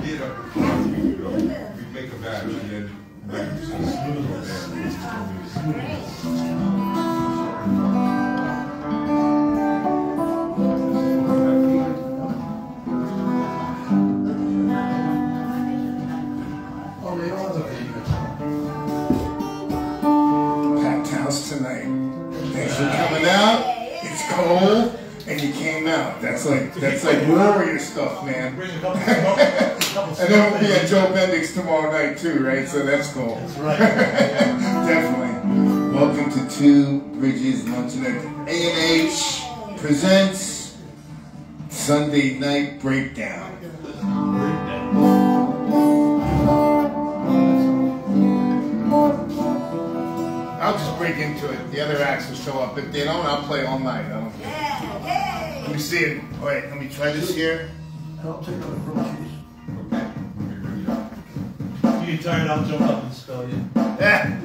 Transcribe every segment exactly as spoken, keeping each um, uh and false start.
did up before a week ago. We make a batch and then back to some smooth Packed house tonight. Thanks for coming out. It's cold. And you came out. That's like that's like warrior stuff, man. And then we'll be at Joe Bendix tomorrow night too, right? So that's cool. That's right. Definitely. Welcome to Two Bridges Luncheon. A and H presents Sunday Night Breakdown. I'll just break into it. The other acts will show up. If they don't, I'll play all night. I don't care. Let me see it. All right, let me try this here. I'll take out the grilled cheese. Okay. You get tired, I'll jump up and spell you. Yeah.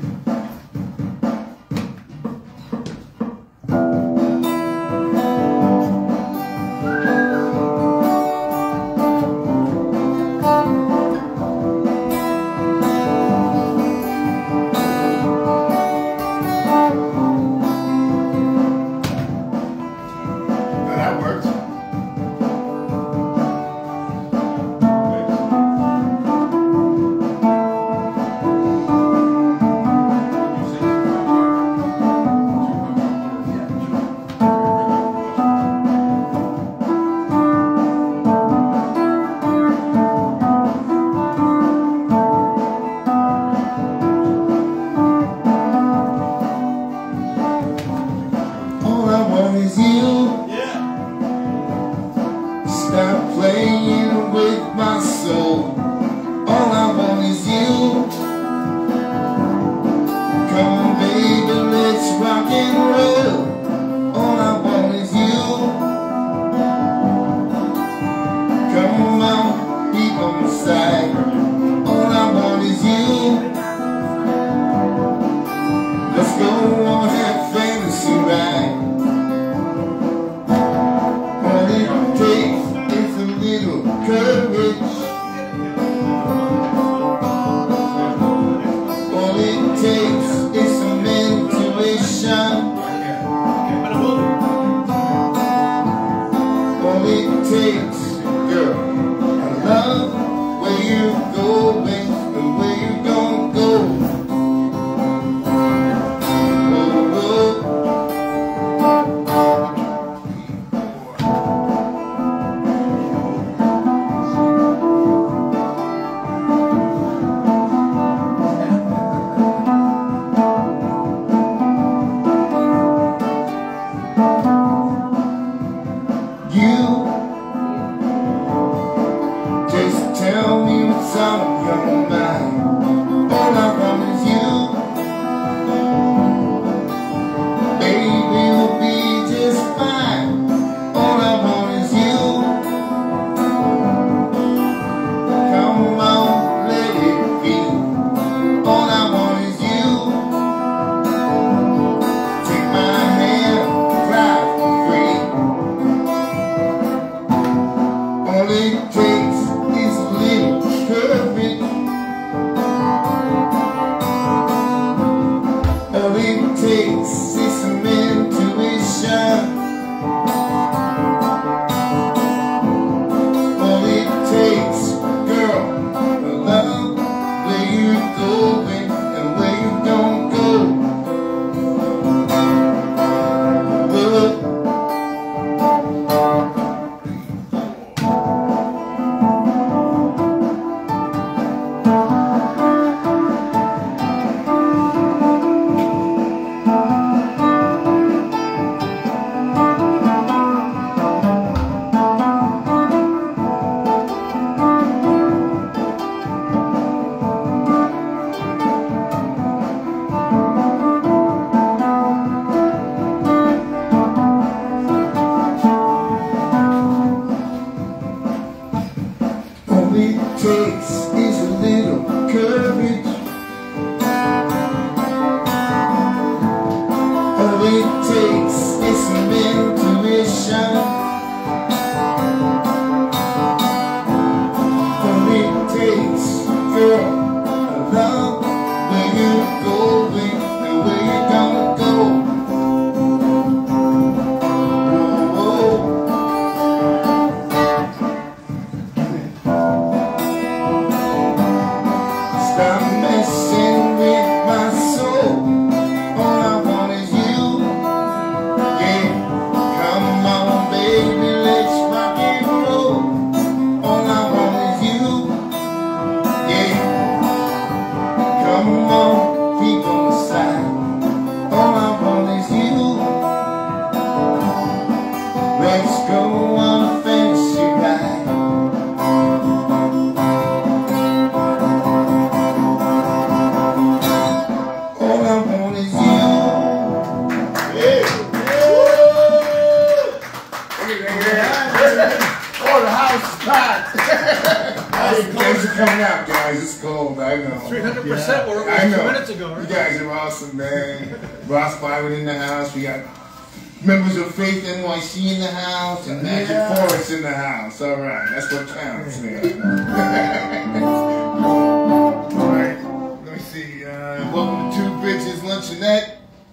For me coming out, guys. It's cold. I know. three hundred percent where it I was know. two minutes ago, right? You guys are awesome, man. Ross Byron in the house. We got members of Faith N Y C in the house and Magic Yeah. Forest in the house. All right, that's what counts, man. All right, let me see. Uh, welcome to Two Bridges Luncheonette.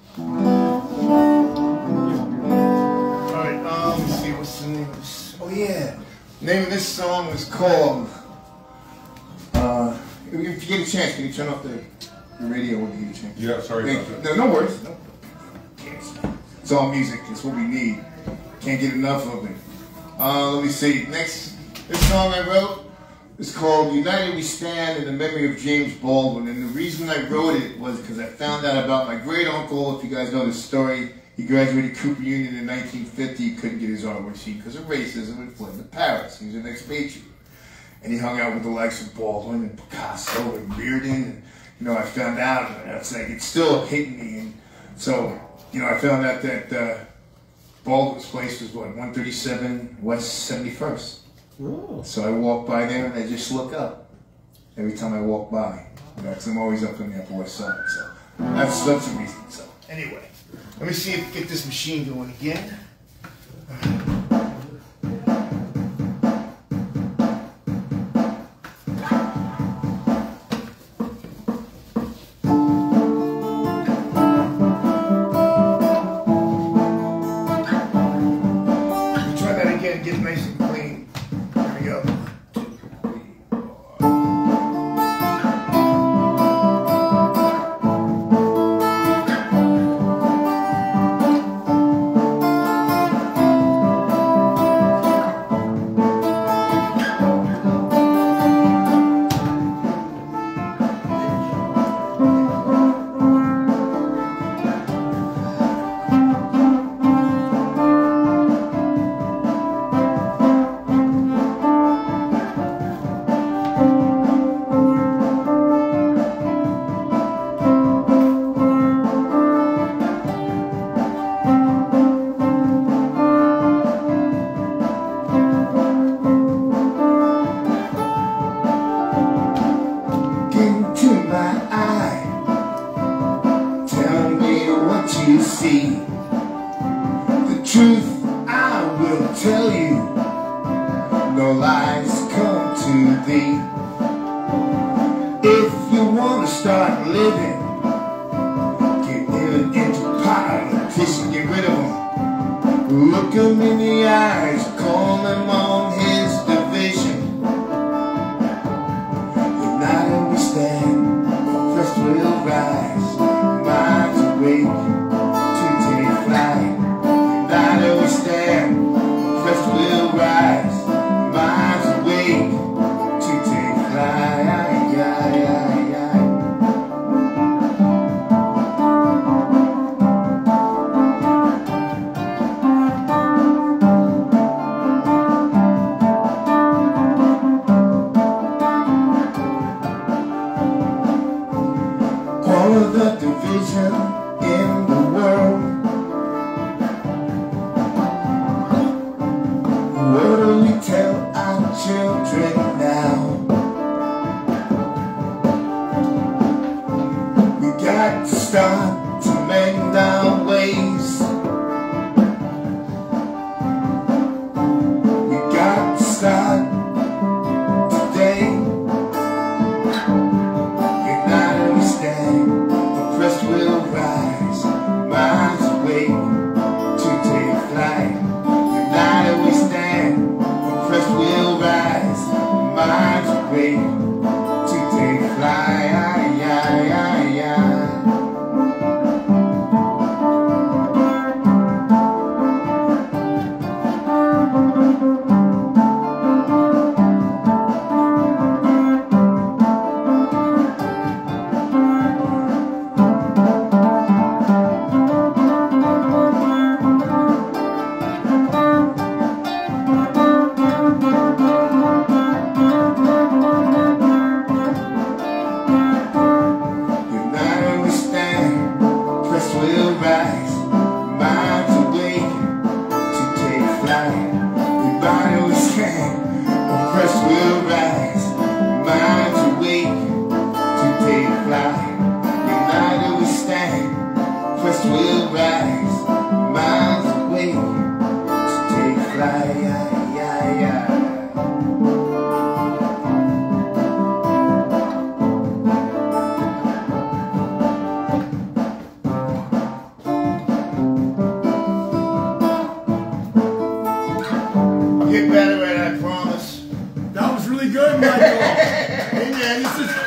All right, um, let me see. What's the name of this? Oh yeah, the name of this song is called. Uh, if you get a chance, can you turn off the, the radio when you get a chance? Yeah, sorry Thank about you. that. No, no worries. No. It's all music. It's what we need. Can't get enough of it. Uh, let me see. Next, this song I wrote is called "United We Stand" in the memory of James Baldwin. And the reason I wrote it was because I found out about my great uncle. If you guys know this story, he graduated Cooper Union in nineteen fifty. He couldn't get his artwork seen because of racism and fled to Paris. He was an expatriate. And he hung out with the likes of Baldwin and Picasso and Reardon. And, you know, I found out, and it's like, it's still hitting me. And so, you know, I found out that uh, Baldwin's place was, what, one thirty-seven West seventy-first. Ooh. So I walk by there and I just look up every time I walk by. You know, because I'm always up on the Upper West Side. So that's, that's the reason. So anyway, let me see if we get this machine going again. Get it nice and clean. Here we go. Two, three, four. You see the truth, I will tell you. No lies come to thee. If you want to start living, get in into politician, get rid of them. Look him in the eyes, call him on his division. United we stand, oppressed will rise, minds awake. United we stand, oppressed will rise, minds awake to take flight. All of the man. This is.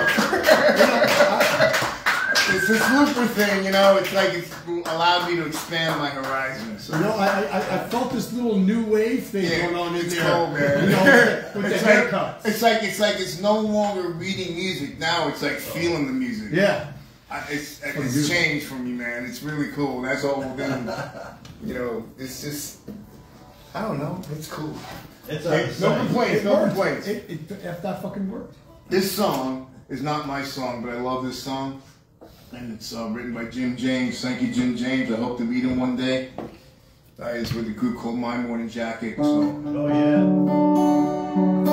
It's this Looper thing, you know. It's like it's allowed me to expand my horizons. You know, I, I I felt this little new wave thing Yeah, going on in it's there. cool, man. You know, with the It's like, haircuts. it's like it's like it's no longer reading music. Now it's like feeling the music. Yeah. I, it's Oh, it's beautiful. changed for me, man. It's really cool. That's all we're doing. You know, it's just I don't know. It's cool. It's Hey, no complaints. It No works. complaints. It, it, if that fucking worked. This song is not my song, but I love this song. And it's uh, written by Jim James. Thank you, Jim James. I hope to meet him one day. Uh, it's with a group called My Morning Jacket. So. Oh, yeah.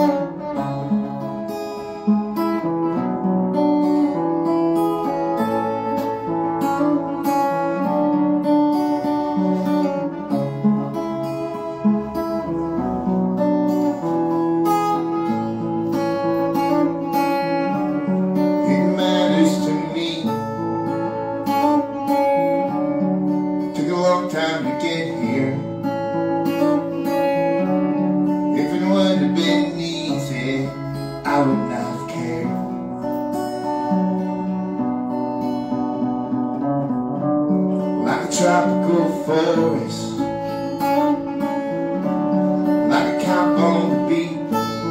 Time to get here. If it would have been easy, I would not have cared. Like a tropical forest, like a cop on the beat.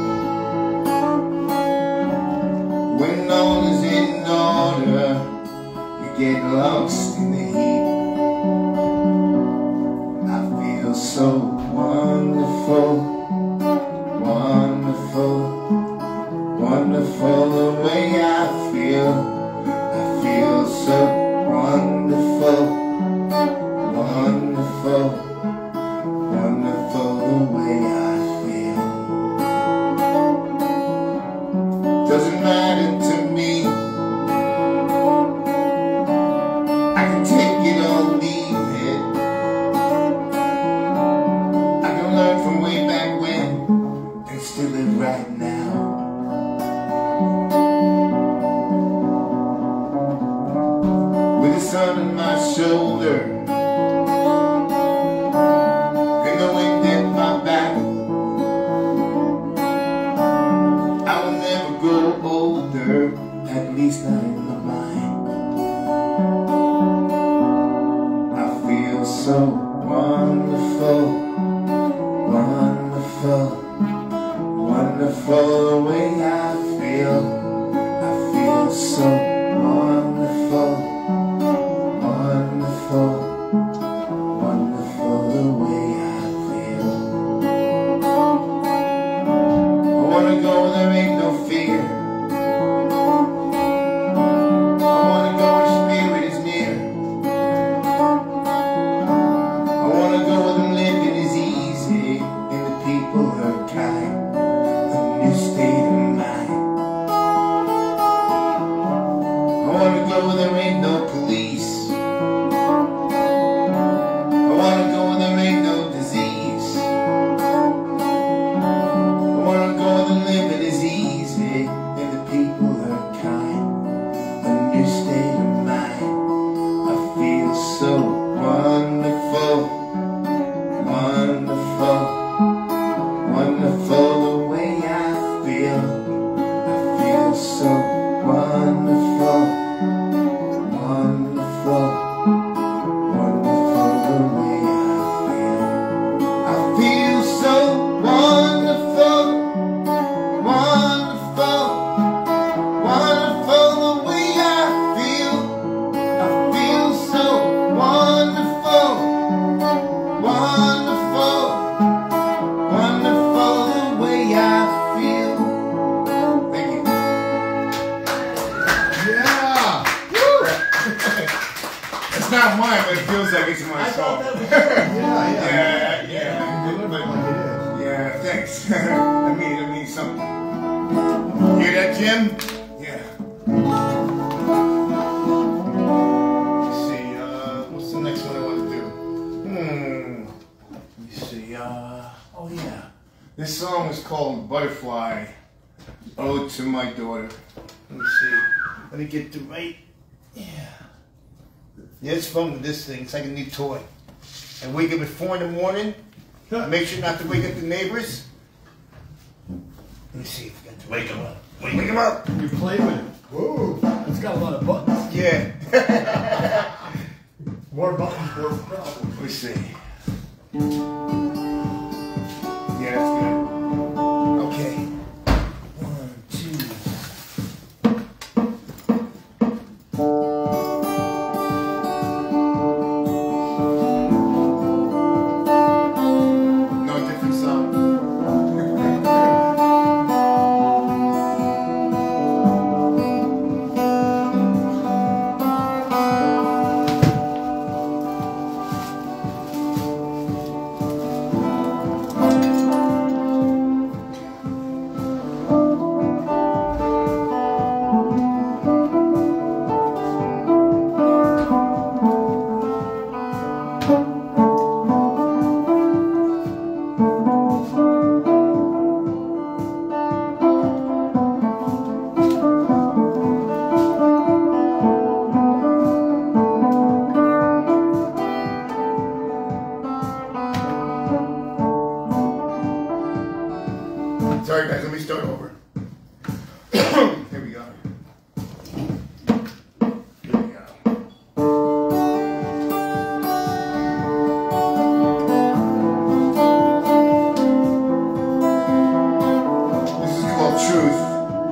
When all is in order, you get lost in the heat. So wonderful, wonderful, wonderful the way I feel. I feel so wonderful, wonderful, wonderful the way I feel. Doesn't matter to me. I can take it or leave it. From way back when, and still live right now. With the sun on my shoulder and the wind at my back, I will never grow older, at least not in my mind. I feel so wonderful, wonderful, wonderful the way I feel. I feel so wonderful, wonderful, wonderful the way I feel. I wanna go where there ain't no fear. I wanna go where spirit is near. I wanna go where the living is easy and the people are kind. A new state of mind. I wanna go where there ain't no police. I wanna go where there ain't no disease. I wanna go where the living is easy and the people are kind. A new state of mind. I feel so wonderful, wonderful, wonderful the way I feel. I feel so wonderful, wonderful, wonderful the way I feel. I feel so wonderful, wonderful, wonderful the way I feel. I feel so wonderful, wonderful, wonderful the way I feel. Thank you. Yeah. It's not mine, but it feels like it's my I song. thought that was Yeah, Yeah, yeah. You deliver it like it is. Yeah, thanks. I mean, it means something. Hear that, Jim? Yeah. Let's see, uh, what's the next one I want to do? Hmm. Let me see, uh, oh yeah. This song is called Butterfly, Ode to My Daughter. Let me see. Let me get the right. Yeah. Yeah, it's fun with this thing. It's like a new toy. I wake up at four in the morning. Make sure not to wake up the neighbors. Let me see if I got to wake them up. Wake him up. You play with it. Whoa, it's got a lot of buttons. Yeah. More buttons, more problems. Let's see. Yeah, that's good. Okay. One, two. No different sound. Sorry guys, let me start over. Here we go. Here we go. This is called Truth.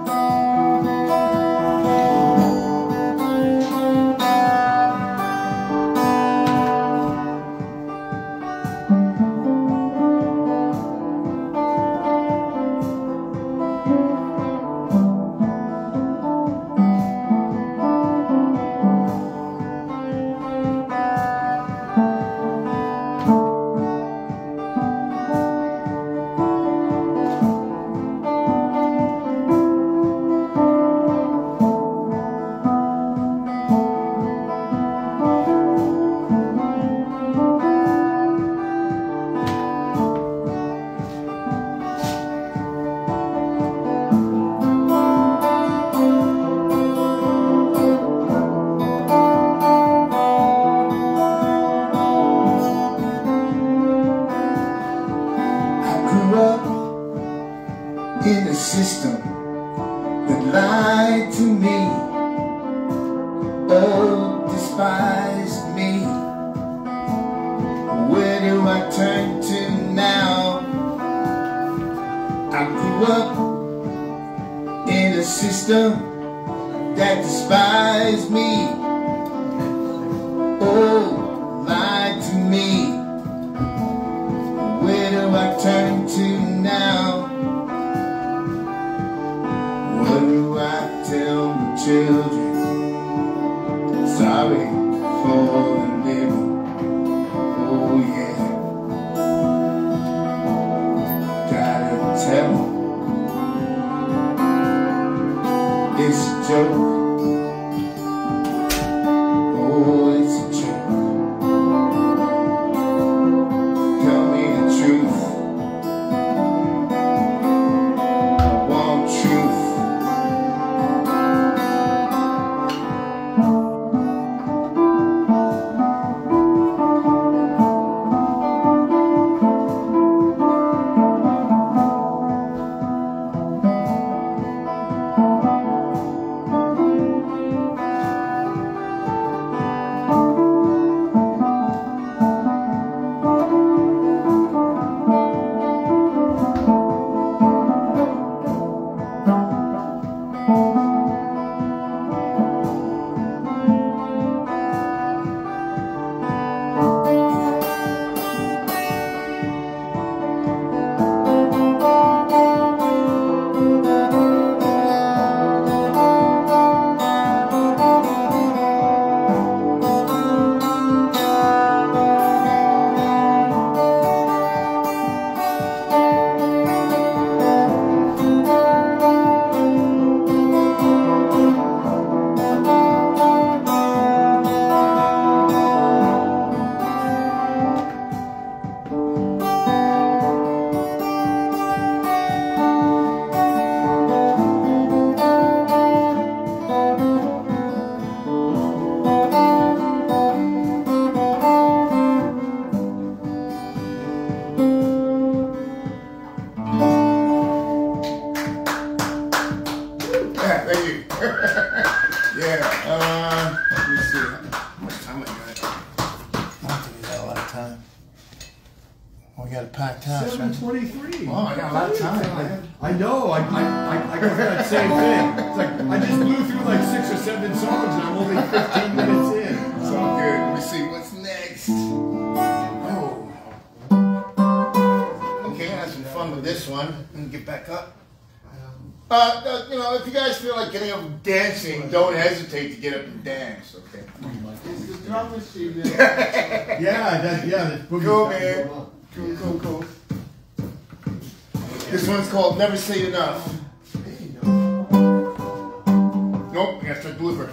In a system that lied to me, oh, despised me. Where do I turn to now? I grew up in a system that despised me, oh, lied to me. Where do I turn to now? What do I tell the children? Sorry for the living, oh yeah. Gotta tell them it's a joke, oh it's a joke. Tell me the truth, I want truth. Thank you. Yeah. Uh, let me see. How much time I got? I don't think we got a lot of time. We got a packed house, Seven right? twenty-three. Oh, I got a lot of time, man. I know. I I I, I got that same thing. It's like I just blew through like six or seven songs, and I'm only fifteen minutes in. It's all good. Let me see what's next. Oh. Okay, I had some fun with this one. Let me get back up. Uh, uh, you know, if you guys feel like getting up and dancing, don't hesitate to get up and dance, okay? Yeah, that yeah. That's boogie Cool, stuff man. going on. Cool, cool, cool. This one's called Never Say Enough. Nope, I gotta start blooper.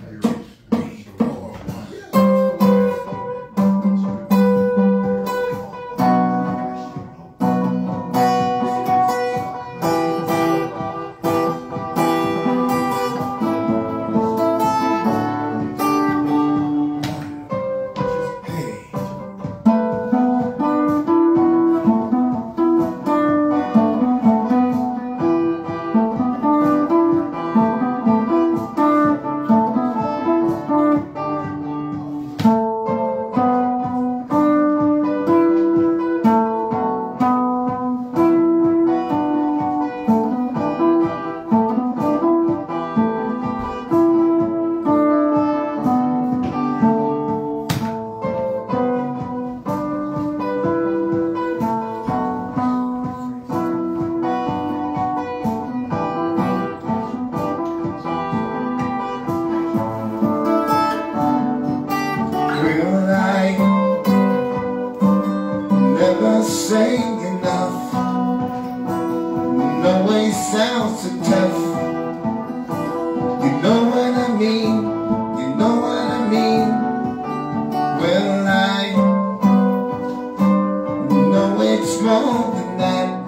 Saying enough, no way sounds so tough. You know what I mean, you know what I mean. Well, I know it's more than that.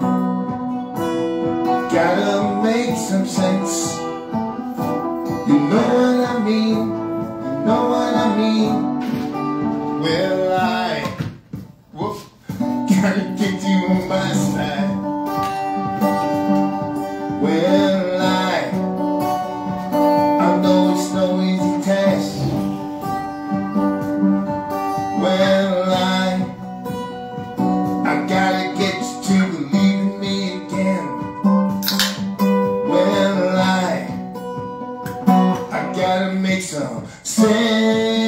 Gotta make some sense. You know what I mean, you know what I mean. Well, I whoop. Gotta get you on my side. Well, I I know it's no easy task. Well, I I gotta get you to believe in me again. Well, I I gotta make some sense.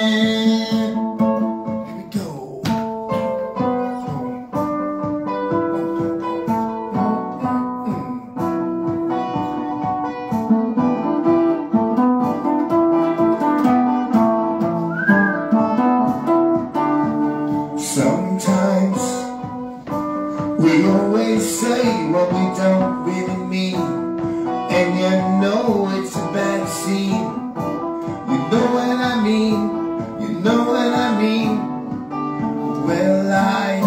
Sometimes we always say what we don't really mean, and you know it's a bad scene. You know what I mean, you know what I mean. Well, I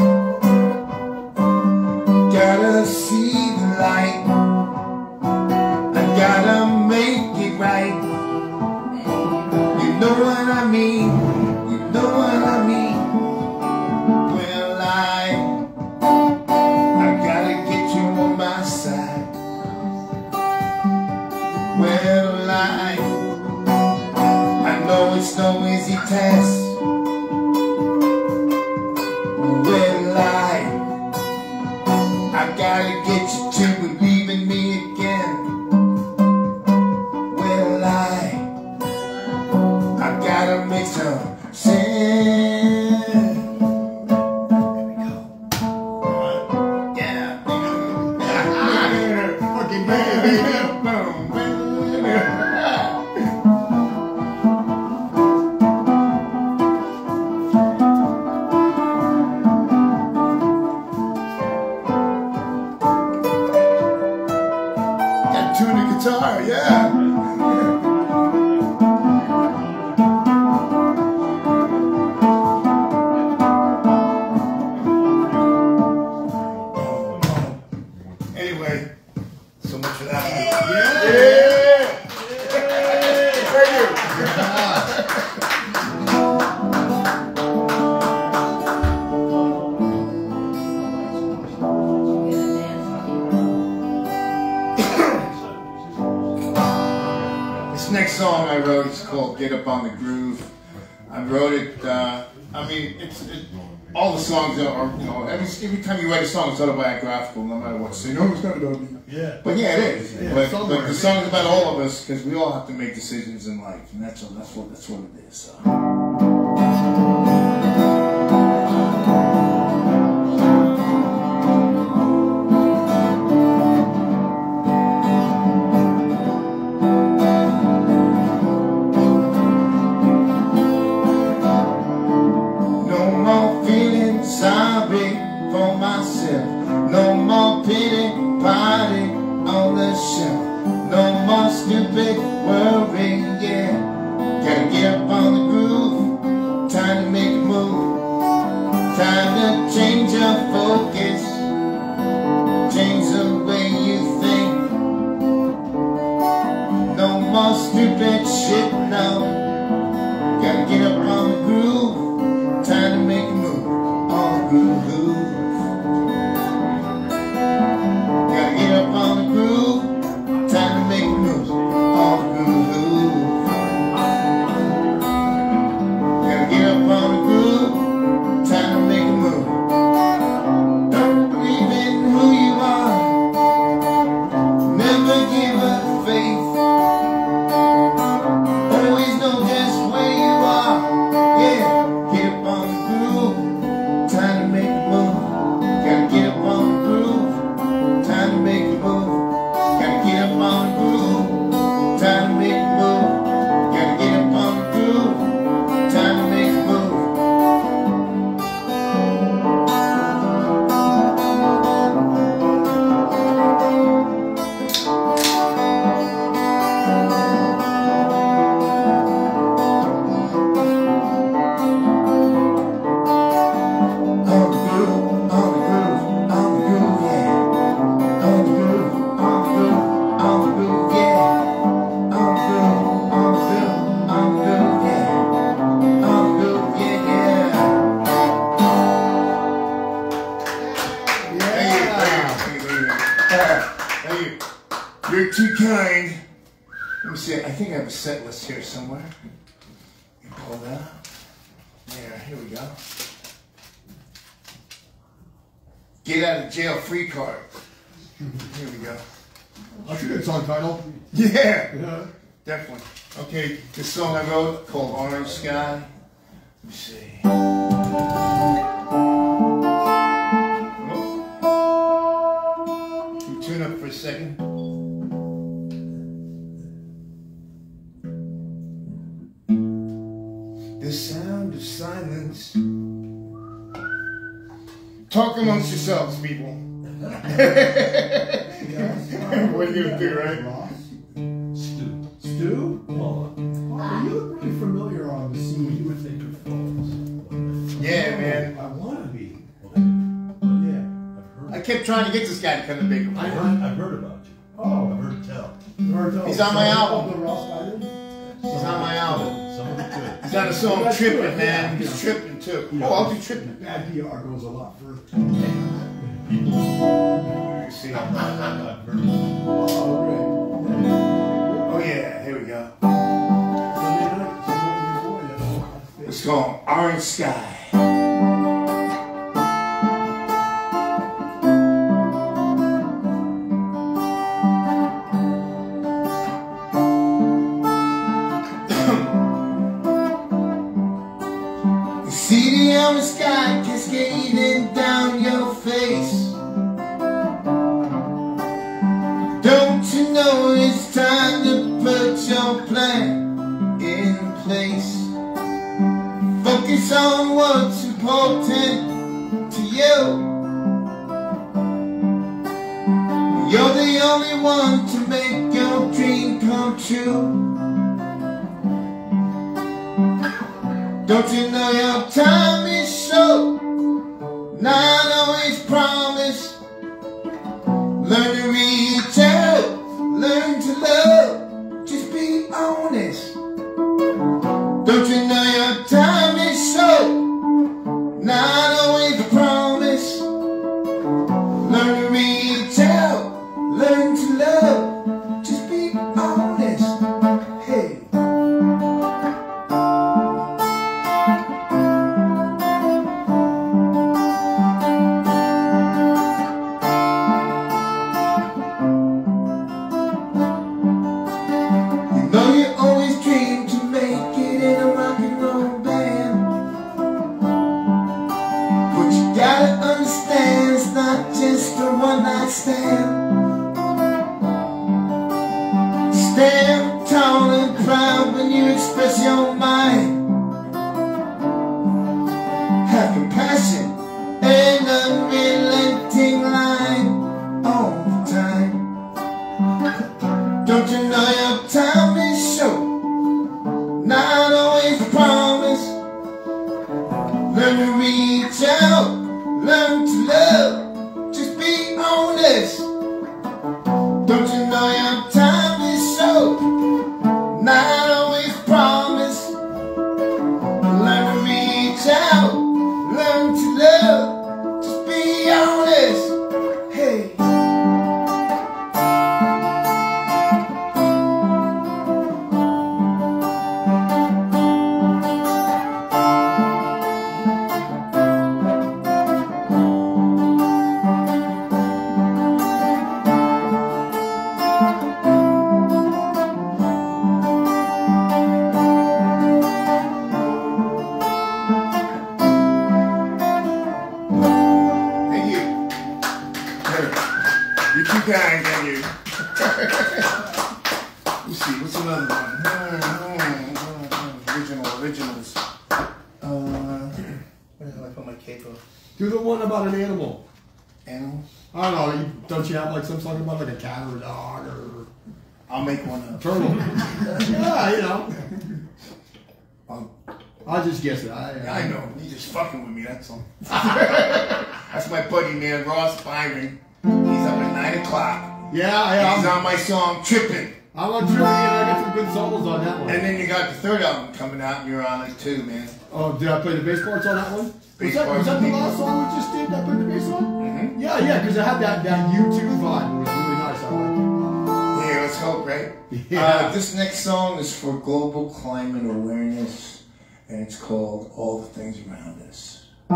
gotta see the light, I gotta make it right. You know what I mean, you know what I mean. Well, I I know it's no easy task. Well, I I gotta get you to believe in me again. Well, I I gotta make some sense. There we go. Yeah. Fucking man. Tune the guitar, yeah. Anyway, so much for that. Yeah. Yeah. Thank you. This next song I wrote is called "Get Up on the Groove." I wrote it. Uh, I mean, it's it, all the songs are, you know, every every time you write a song, it's autobiographical, no matter what. So you know, it's not about me. Yeah. But yeah, it is. Yeah, but, but the song is about all of us because we all have to make decisions in life, and that's that's what that's what it is. So. Sorry for myself. No more pity party on the shelf. No more stupid worry, yeah. Gotta get up on the groove. Time to make a move. Time to change your focus. Change the way you think. No more stupid shit, no. Gotta get up on the groove. Time to make a move. Groove. Gotta get up on the groove. Time to make a move. On the groove. Gotta get up on the groove. Time to make a move. Don't believe in who you are. Never give up faith. Always know just where you are. Yeah, get up on the groove. Time to make a move. Gotta get up on the groove. Time to make a move. Gotta get up on the groove. Time to make a move. Gotta get up on the groove. Time to make a move. You're too kind. Let me see. I think I have a set list here somewhere. You pull that. Yeah, here we go. Get out of jail free card. Here we go. That's a good song title. Yeah, Yeah. definitely. Okay, this song I wrote called Orange Sky. Let me see. Can you tune up for a second? The sound of silence. Talk amongst yourselves, people. What are you gonna do, right? Stu. Stu? Oh, oh, you look pretty familiar on the scene. You would think of phones. Yeah, man. I want to be. Yeah. I kept trying to get this guy to come to Big I Room. heard, I've heard about you. Oh. I've heard tell. He's on my album. The Ross Island? He's on my album. Some of it good. He's on a song That's Tripping, good, man. yeah. He's tripping too. Yeah. Oh, I'll do Tripping. Bad P R goes a lot further. You see? I've heard of it. Oh, great. Yeah. Oh yeah, here we go. Sunday night, Sunday before, yeah. It's called Orange Sky. See the orange sky cascading down your face. Don't you know it's time to put your plan in place? Focus on what's important to you. You're the only one to make your dream come true. Don't you know your time is short, not always promised? Learn to reach out, learn to love, just be honest. Don't you know your time is short, not always a promise? Learn to reach out, learn to love, just be honest. Hey. stand tall and proud when you express your mind. Have compassion and unrelenting line all the time. Don't you know your time is short, not always promised. Learn to reach out, learn to love, just be honest. Don't you know your time is short, not always promised. Learn to reach out, learn to love, just be honest. Hey. Guys, and you. Let's see, what's another one? Original, originals. Uh, where the hell I put my cape on? Do the one about an animal. Animal? I don't know. You, don't you have like some song about like a cat or a dog or I'll make one up. turtle? Yeah, you know. I'll, I'll just guess it. I, I know. You're just fucking with me, that's all. That's my buddy, man, Ross Byron. He's up at nine o'clock. Yeah, yeah. He's I'm, on my song, Trippin'. I'm on Trinity and I got some good solos on that one. And then you got the third album coming out, and you're on it too, man. Oh, did I play the bass parts on that one? Bass was that, was parts that the and last song we just did that I played the bass on? Mm-hmm. Yeah, yeah, because it had that, that U two vibe. It was really nice. I like Yeah, let's hope, right? Yeah. Uh, this next song is for global climate awareness, and it's called All the Things Around Us.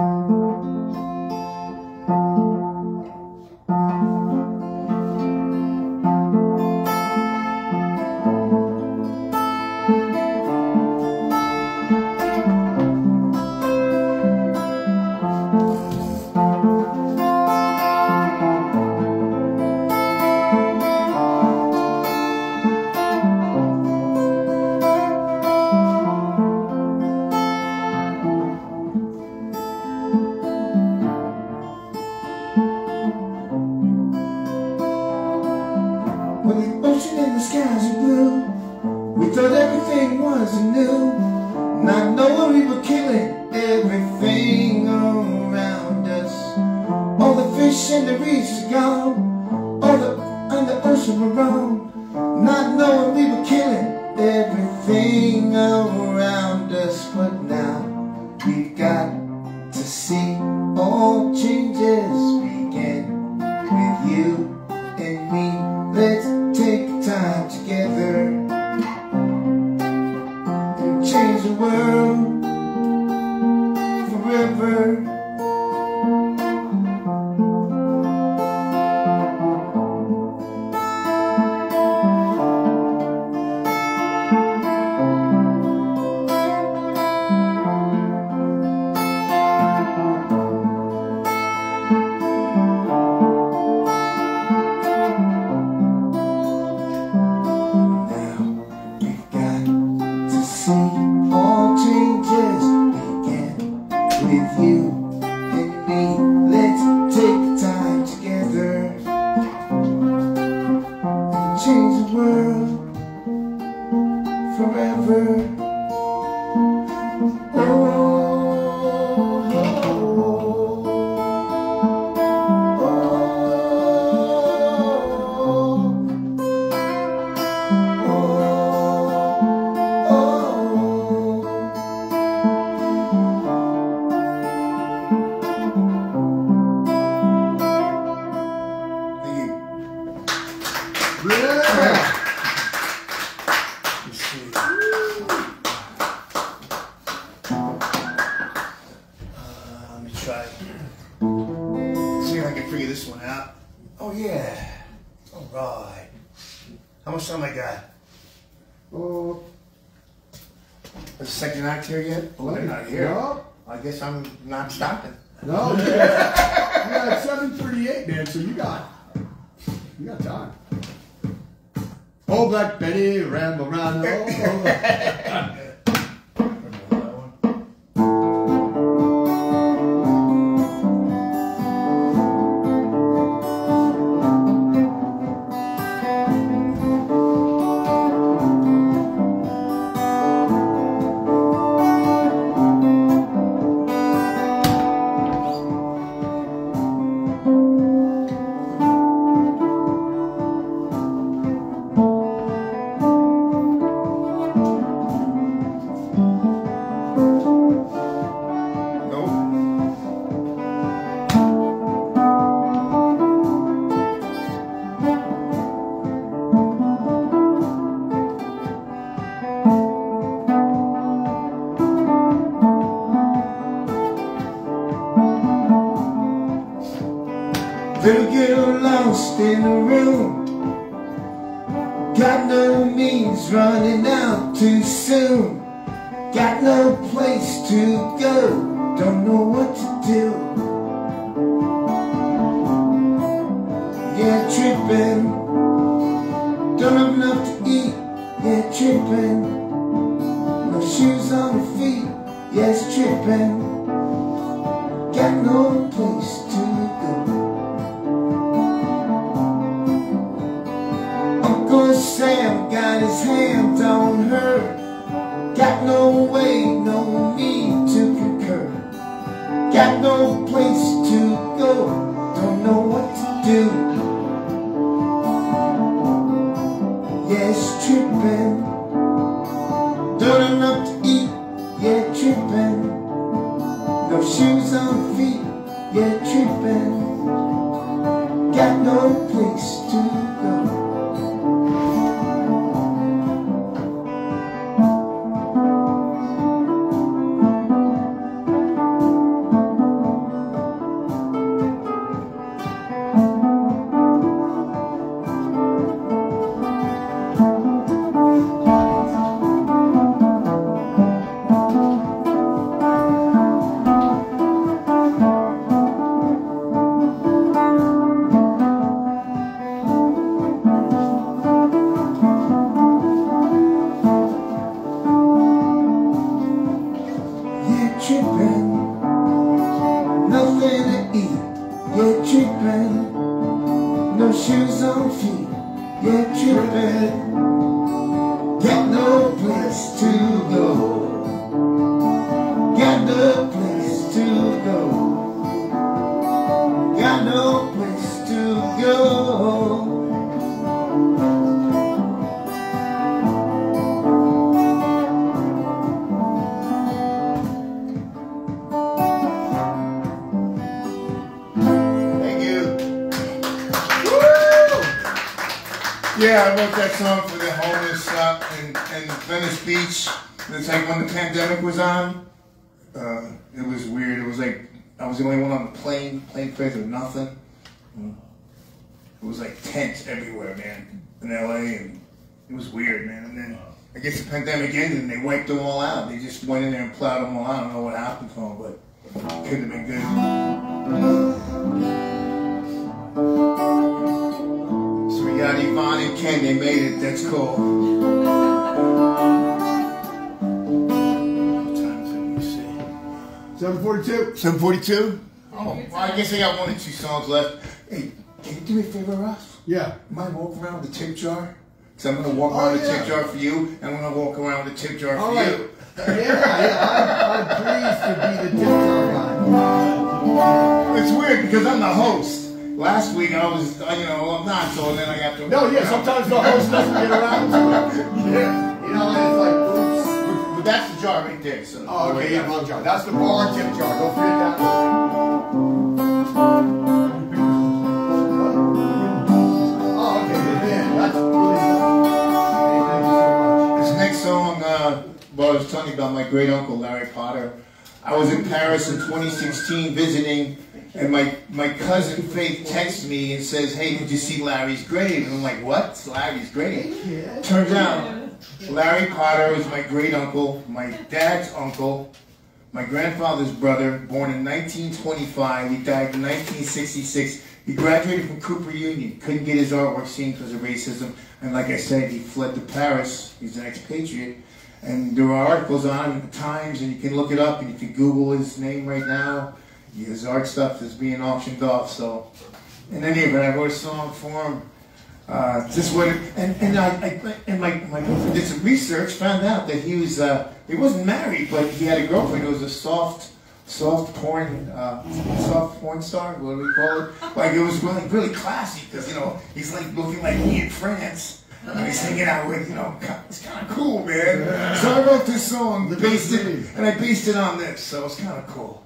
When the ocean and the skies are blue, we thought everything was new. Not knowing we were killing everything around us. All the fish and the reefs are gone, all the and the ocean were wrong. Not knowing we were killing everything around us. But now we've got to see all changes begin with you and me. Let's take time together and change the world forever. All changes begin with you and me. Let's take time together and change the world forever. Oh, oh, oh, oh. Try. See if I can figure this one out. Oh yeah. All right. How much time I got? Oh. Is the second act here yet? Oh, they're not here. No. I guess I'm not stopping. No, man. You got seven thirty-eight, man, so you got, you got time. Oh, Black Betty, ramble round. Oh, oh. Little girl lost in the room, got no means, running out too soon, got no place to go, don't know what to do. Yeah, tripping, don't have enough to eat. Yeah, tripping, no shoes on her feet. Yes, tripping, got no place to go. Uncle Sam got his hand on her, got no way, no need to concur, got no place to go, don't know what to do. Yes, tripping, don't have enough to eat. Yeah, tripping, no shoes on feet. Yeah, tripping, got no place to go. Tripping, nothing to eat. Yeah, tripping, no shoes on feet. Yeah, tripping, got no place to go, got no place to go, got no place to go. Yeah, I wrote that song for the homeless uh, in, in Venice Beach. It's like when the pandemic was on. Uh, it was weird. It was like I was the only one on the plane. Plane fares or nothing. It was like tents everywhere, man, in L A, and it was weird, man. And then I guess the pandemic ended and they wiped them all out. They just went in there and plowed them all out. I don't know what happened to them, but it could have been good. We got Yvonne and Ken, they made it, that's cool. What time is it? Let me see. seven forty-two. seven forty-two? Oh, well, I guess I got one or two songs left. Hey, can you do me a favor, Ross? Yeah. Mind walk around with the tip jar? Because I'm going to walk Oh, around yeah. the tip jar for you, and I'm going to walk around with the tip jar for All right. you. Yeah, yeah, I'm, I'm pleased to be the tip jar guy. It's weird because I'm the host. Last week I was, you know, I'm not, so then I got to... No, yeah, sometimes the host doesn't get around to it. Yeah. You know, it's like, oops. But that's the jar right there, so... Oh, okay, yeah, wrong jar. That's the bar tip jar. Don't forget that. Oh, okay, man, that's really hey, thank you so much. This next song, uh, well, I was telling you about my great uncle Larry Potter. I was in Paris in twenty sixteen visiting, and my, my cousin Faith texts me and says, hey, did you see Larry's grave? And I'm like, what? It's Larry's grave? Yeah. Turns out, Larry Potter was my great uncle, my dad's uncle, my grandfather's brother, born in nineteen twenty-five. He died in nineteen sixty-six He graduated from Cooper Union, couldn't get his artwork seen because of racism, and like I said, he fled to Paris. He's an expatriate, and there are articles on him in the Times, and you can look it up, and you can Google his name right now. His art stuff is being auctioned off. So, in any event, I wrote a song for him. Uh, just what, it, and and I, I and my my girlfriend did some research, found out that he was uh, he wasn't married, but he had a girlfriend who was a soft. Soft porn, uh, soft porn star, what do we call it? Like, it was really, really classy, because, you know, he's like looking like me in France. And he's hanging out with, you know, it's kind of cool, man. Yeah. So I wrote this song, based it, and I based it on this, so it's kind of cool.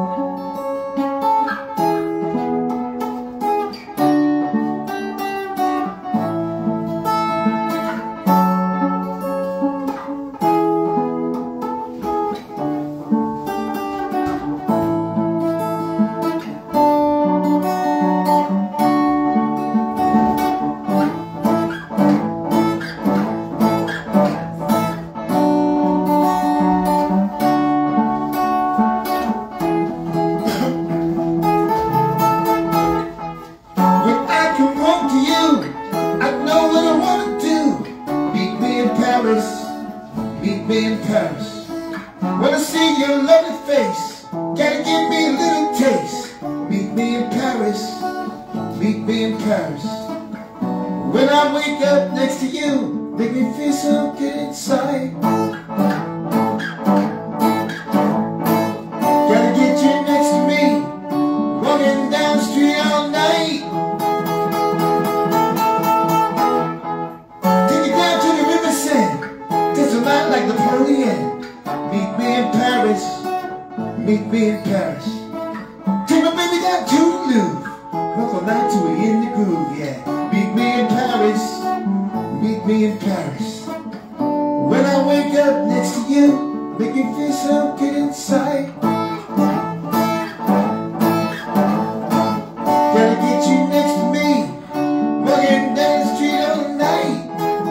Meet me in Paris. Wanna see your lovely face. Gotta give me a little taste. Meet me in Paris. Meet me in Paris. When I wake up next to you, make me feel so good inside. Gotta get you next to me, walking down the street all night. Take you down to the river sand, dance a lot like the pearly end. Meet me in Paris, meet me in Paris. Take my baby down to the Louvre, rock all night till we in the groove, yeah. Meet me in Paris, meet me in Paris. When I wake up next to you, make me feel so good inside. Gotta get you next to me, walking down the street all night.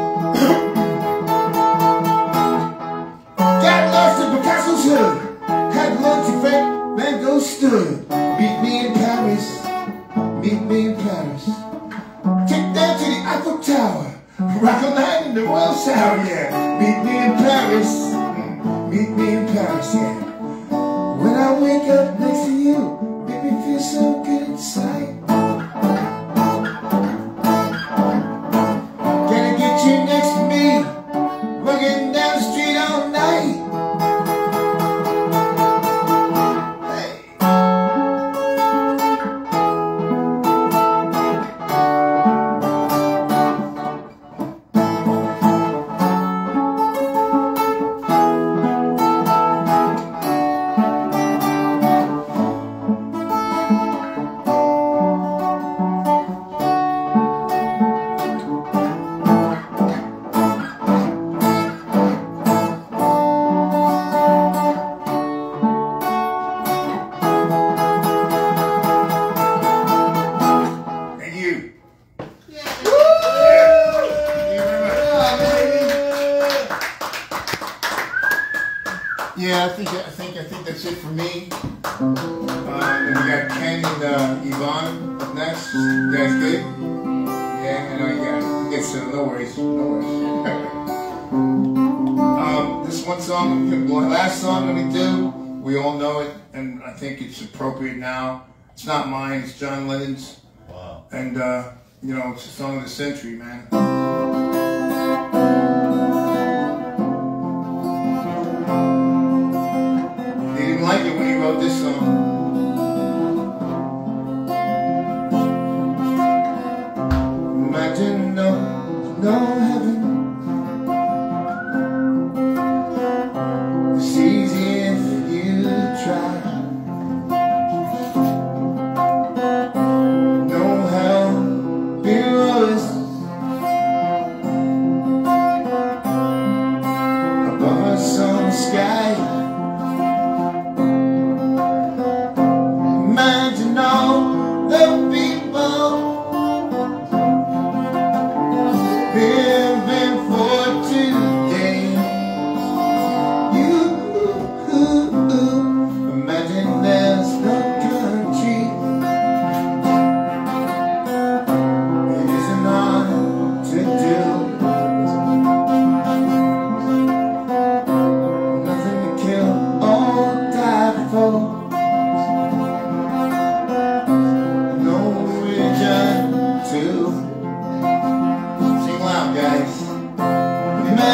Got lost in Picasso's hood, had lunch in Frank Van Gogh stood. Meet me in Paris, meet me in Paris. Take down to the Eiffel Tower, rock all night in the Royal Shower, yeah. Meet me in Paris, meet me in Paris, yeah. When I wake up next to you, make me feel so good inside. Gotta get you next to me, walking down the street all night. Yeah, I think I think I think that's it for me. Uh, and we got Ken and uh, Yvonne up next. You guys good? Yeah, I know you got it. Yes, so no worries, no worries. um, this one song, the last song that we do, we all know it, and I think it's appropriate now. It's not mine, it's John Lennon's. Wow. And uh, you know, it's a song of the century, man. Like it when he wrote this song. Imagine no, no heaven. It's easy if you try. No hell below us.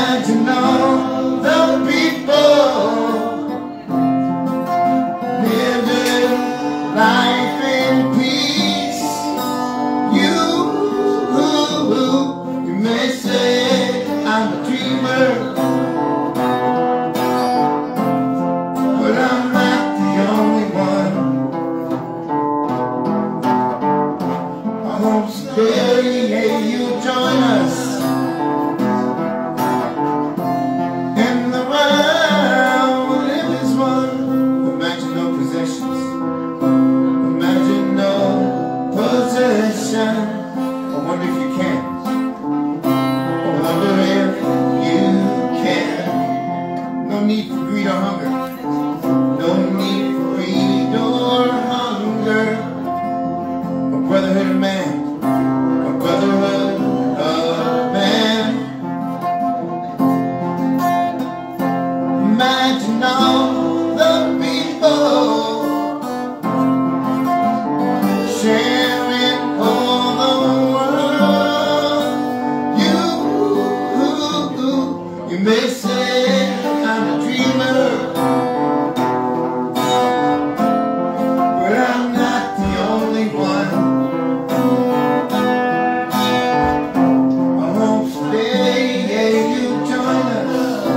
Imagine all the people living life in peace. You, you may say I'm a dreamer, but I'm not the only one. I hope someday you join us in the world we live as one. Imagine no possessions, imagine no possession. I wonder if you can. I wonder if you can. No need for greed or hunger. No need for greed or hunger. A brotherhood of man. A brotherhood of man. Imagine all the people sharing all the world. You, you may say I'm a dreamer, but I'm not the only one. I hope someday you join us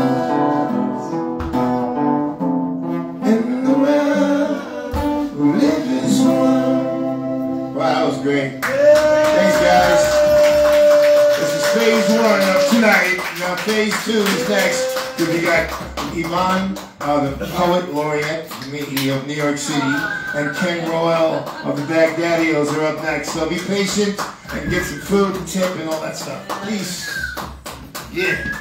in the world we live as one. Wow, that was great. Thanks, guys. This is phase one of tonight. Now phase two is next. We got Iman, uh, the poet laureate of New York City, and Ken Roel of the Baghdadios are up next. So be patient and get some food and tip and all that stuff. Peace. Yeah.